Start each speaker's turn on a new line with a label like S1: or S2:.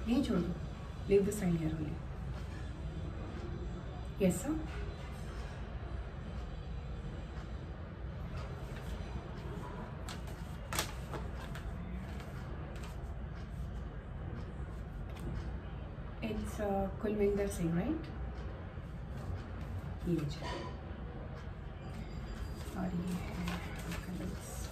S1: यहीं छोड़ दो, leave the sign here only. Yes sir. It's Kulwinder Singh, right? ये और ये है कलर्स।